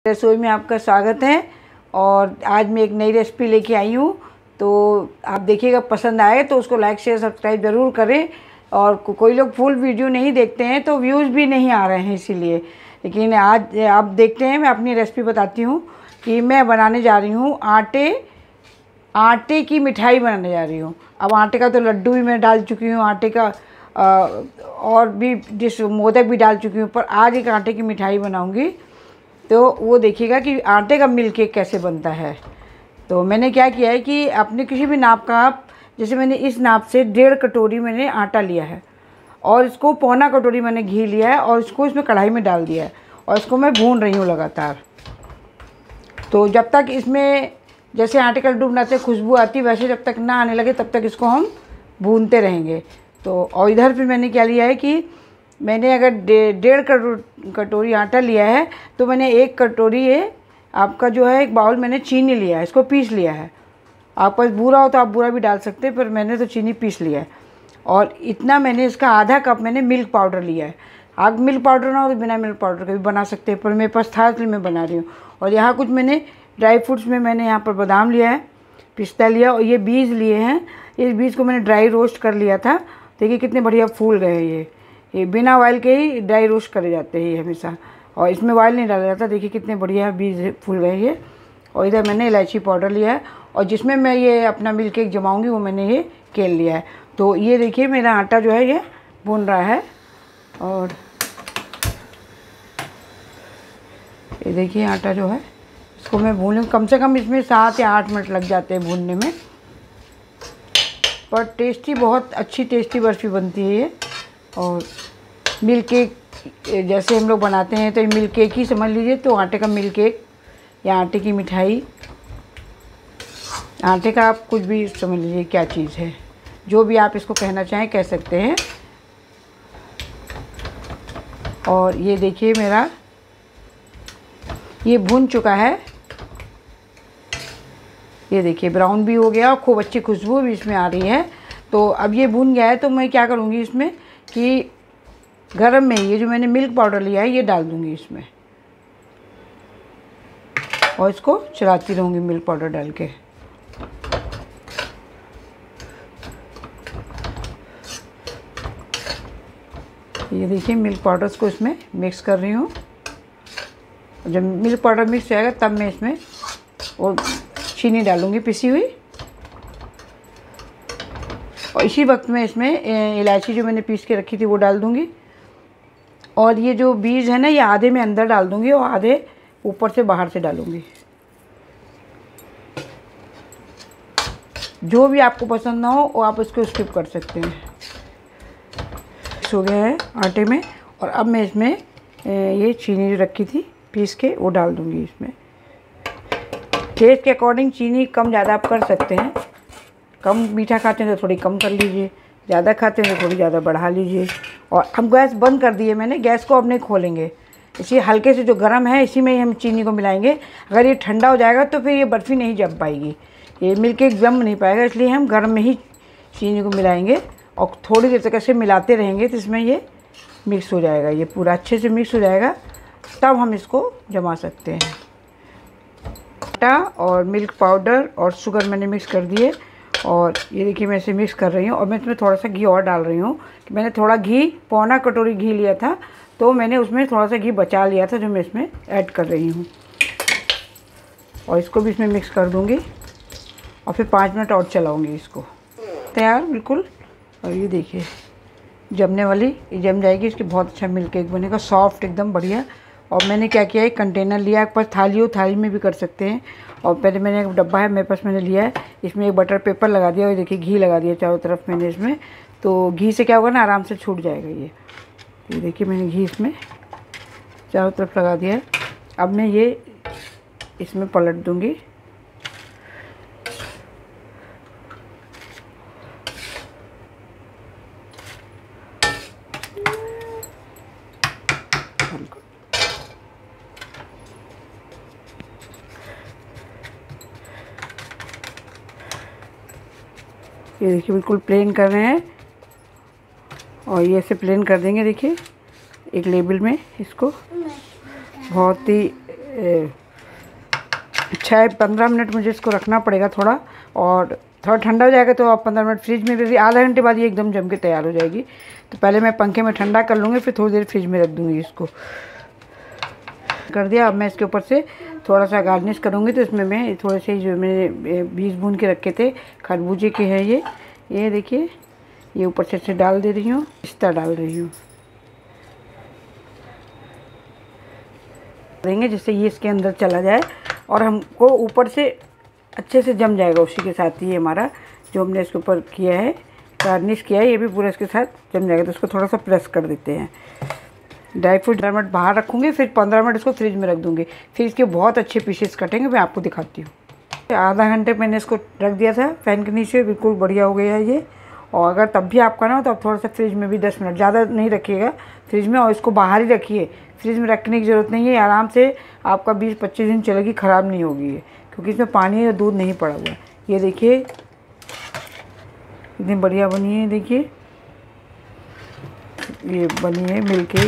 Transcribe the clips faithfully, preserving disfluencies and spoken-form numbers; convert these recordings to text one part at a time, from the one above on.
रसोई में आपका स्वागत है। और आज मैं एक नई रेसिपी लेके आई हूँ, तो आप देखिएगा, पसंद आए तो उसको लाइक शेयर सब्सक्राइब ज़रूर करें। और को, कोई लोग फुल वीडियो नहीं देखते हैं तो व्यूज़ भी नहीं आ रहे हैं इसीलिए। लेकिन आज आप देखते हैं, मैं अपनी रेसिपी बताती हूँ कि मैं बनाने जा रही हूँ आटे आटे की मिठाई बनाने जा रही हूँ। अब आटे का तो लड्डू भी मैं डाल चुकी हूँ, आटे का आ, और भी जिस मोदक भी डाल चुकी हूँ, पर आज एक आटे की मिठाई बनाऊँगी। तो वो देखिएगा कि आटे का मिल्क केक कैसे बनता है। तो मैंने क्या किया है कि अपने किसी भी नाप का, आप जैसे मैंने इस नाप से डेढ़ कटोरी मैंने आटा लिया है और इसको पौना कटोरी मैंने घी लिया है और इसको इसमें कढ़ाई में डाल दिया है और इसको मैं भून रही हूँ लगातार। तो जब तक इसमें जैसे आटे का लड्डू बनाते खुशबू आती, वैसे जब तक ना आने लगे तब तक इसको हम भूनते रहेंगे। तो और इधर फिर मैंने क्या लिया है कि मैंने अगर डेढ़ कटोरी आटा लिया है तो मैंने एक कटोरी ये आपका जो है एक बाउल मैंने चीनी लिया है, इसको पीस लिया है। आपके पास बूरा हो तो आप बूरा भी डाल सकते हैं, पर मैंने तो चीनी पीस लिया है। और इतना मैंने इसका आधा कप मैंने मिल्क पाउडर लिया है। आप मिल्क पाउडर ना हो तो बिना मिल्क पाउडर के भी बना सकते हैं, पर मेरे पास था इसलिए मैं बना रही हूँ। और यहाँ कुछ मैंने ड्राई फ्रूट्स में मैंने यहाँ पर बादाम लिया है, पिस्ता लिया और ये बीज लिए हैं। इस बीज को मैंने ड्राई रोस्ट कर लिया था। देखिए कितने बढ़िया फूल गए हैं। ये ये बिना ऑयल के ही ड्राई रोस्ट करे जाते हैं ये हमेशा, और इसमें ऑयल नहीं डाला जाता। देखिए कितने बढ़िया बीज फूल गए ये। और इधर मैंने इलायची पाउडर लिया है और जिसमें मैं ये अपना मिल्क केक जमाऊँगी वो मैंने ये केल लिया है। तो ये देखिए मेरा आटा जो है ये भून रहा है। और ये देखिए आटा जो है इसको मैं भून लूँ, कम से कम इसमें सात या आठ मिनट लग जाते हैं भूनने में। पर टेस्टी, बहुत अच्छी टेस्टी बर्फ़ी बनती है ये। और मिल्क केक जैसे हम लोग बनाते हैं तो ये मिल्क केक ही समझ लीजिए। तो आटे का मिल्क केक या आटे की मिठाई, आटे का आप कुछ भी समझ लीजिए क्या चीज़ है, जो भी आप इसको कहना चाहें कह सकते हैं। और ये देखिए मेरा ये भून चुका है। ये देखिए ब्राउन भी हो गया और खूब अच्छी खुशबू भी इसमें आ रही है। तो अब ये भून गया है तो मैं क्या करूँगी इसमें कि गरम में ये जो मैंने मिल्क पाउडर लिया है ये डाल दूँगी इसमें और इसको चलाती रहूँगी मिल्क पाउडर डाल के। ये देखिए मिल्क पाउडर को इसमें मिक्स कर रही हूँ। जब मिल्क पाउडर मिक्स हो जाएगा तब मैं इसमें और चीनी डालूँगी पिसी हुई। और इसी वक्त में इसमें इलायची जो मैंने पीस के रखी थी वो डाल दूँगी। और ये जो बीज है ना ये आधे में अंदर डाल दूँगी और आधे ऊपर से बाहर से डालूँगी। जो भी आपको पसंद ना हो वो आप उसको स्किप कर सकते हैं। हो गया है आटे में। और अब मैं इसमें ये चीनी जो रखी थी पीस के वो डाल दूँगी इसमें। टेस्ट के अकॉर्डिंग चीनी कम ज़्यादा आप कर सकते हैं। कम मीठा खाते हैं तो थोड़ी कम कर लीजिए, ज़्यादा खाते हैं तो थोड़ी ज़्यादा बढ़ा लीजिए। और अब गैस बंद कर दिए मैंने, गैस को अब नहीं खोलेंगे। इसी हल्के से जो गर्म है इसी में ही हम चीनी को मिलाएंगे। अगर ये ठंडा हो जाएगा तो फिर ये बर्फ़ी नहीं जम पाएगी, ये मिल्क केक जम नहीं पाएगा। इसलिए हम गर्म में ही चीनी को मिलाएंगे और थोड़ी देर तक ऐसे मिलाते रहेंगे तो इसमें ये मिक्स हो जाएगा, ये पूरा अच्छे से मिक्स हो जाएगा। तब हम इसको जमा सकते हैं। आटा और मिल्क पाउडर और शुगर मैंने मिक्स कर दिए और ये देखिए मैं इसे मिक्स कर रही हूँ। और मैं इसमें थोड़ा सा घी और डाल रही हूँ कि मैंने थोड़ा घी, पौना कटोरी घी लिया था तो मैंने उसमें थोड़ा सा घी बचा लिया था जो मैं इसमें ऐड कर रही हूँ। और इसको भी इसमें मिक्स कर दूँगी और फिर पाँच मिनट और चलाऊँगी इसको। तैयार बिल्कुल। और ये देखिए जमने वाली, ये जम जाएगी, इसकी बहुत अच्छा मिल्क केक बनेगा, सॉफ्ट एकदम बढ़िया। और मैंने क्या किया है, कंटेनर लिया है, आपके पास थाली हो थाली में भी कर सकते हैं। और पहले मैंने एक डब्बा है मेरे पास, मैंने लिया है, इसमें एक बटर पेपर लगा दिया और देखिए घी लगा दिया चारों तरफ मैंने इसमें। तो घी से क्या होगा ना, आराम से छूट जाएगा ये। ये देखिए मैंने घी इसमें चारों तरफ लगा दिया है। अब मैं ये इसमें पलट दूँगी। ये देखिए बिल्कुल प्लेन कर रहे हैं और ये ऐसे प्लेन कर देंगे। देखिए एक लेबल में इसको बहुत ही छः पंद्रह मिनट मुझे इसको रखना पड़ेगा थोड़ा, और थोड़ा ठंडा हो जाएगा तो आप पंद्रह मिनट फ्रिज में भी, आधा घंटे बाद ये एकदम जम के तैयार हो जाएगी। तो पहले मैं पंखे में ठंडा कर लूँगी, फिर थोड़ी देर फ्रिज में रख दूँगी। इसको कर दिया। अब मैं इसके ऊपर से थोड़ा सा गार्निश करूँगी। तो इसमें मैं थोड़े से जो मैंने बीज भून के रखे थे खरबूजे के हैं ये ये देखिए, ये ऊपर से डाल दे रही हूँ, पिस्ता डाल रही हूँ देंगे जिससे ये इसके अंदर चला जाए और हमको ऊपर से अच्छे से जम जाएगा। उसी के साथ ही हमारा जो हमने इसके ऊपर किया है, गार्निश किया है, ये भी पूरा इसके साथ जम जाएगा। तो इसको थोड़ा सा प्रेस कर देते हैं। ड्राई फ्रूट पंद्रह मिनट बाहर रखूँगी, फिर पंद्रह मिनट इसको फ्रिज में रख दूँगी। फिर इसके बहुत अच्छे पीसेस कटेंगे, मैं आपको दिखाती हूँ। आधा घंटे मैंने इसको रख दिया था फैन के नीचे, बिल्कुल बढ़िया हो गया है ये। और अगर तब भी आपका ना हो तो आप थोड़ा सा फ्रिज में भी दस मिनट, ज़्यादा नहीं रखिएगा फ्रिज में, और इसको बाहर ही रखिए। फ्रिज में रखने की ज़रूरत नहीं है, आराम से आपका बीस पच्चीस दिन चलेगी, ख़राब नहीं होगी ये, क्योंकि इसमें पानी या दूध नहीं पड़ा हुआ है। ये देखिए इतनी बढ़िया बनी है। देखिए ये बनी है मिल्क केक।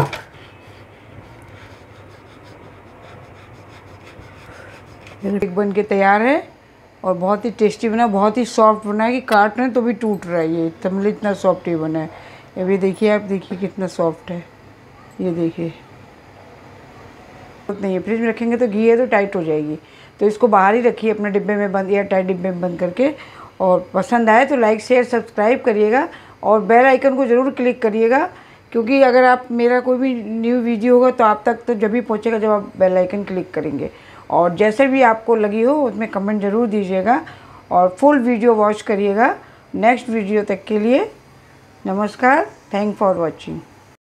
केक बन के तैयार है और बहुत ही टेस्टी बना, बहुत ही सॉफ्ट बना है कि काट रहे हैं तो भी टूट रहा है। ये तमले इतना सॉफ्ट ही बना है। ये भी देखिए, आप देखिए कितना सॉफ्ट है। ये देखिए नहीं है, फ्रिज में रखेंगे तो घी है तो टाइट हो जाएगी। तो इसको बाहर ही रखिए अपने डिब्बे में बंद, या टाइट डिब्बे में बंद करके। और पसंद आए तो लाइक शेयर सब्सक्राइब करिएगा और बेल आइकन को ज़रूर क्लिक करिएगा, क्योंकि अगर आप मेरा कोई भी न्यू वीडियो होगा तो आप तक तो जब भी पहुँचेगा जब आप बेल आइकन क्लिक करेंगे। और जैसे भी आपको लगी हो उसमें कमेंट ज़रूर दीजिएगा और फुल वीडियो वॉच करिएगा। नेक्स्ट वीडियो तक के लिए नमस्कार, थैंक फॉर वॉचिंग।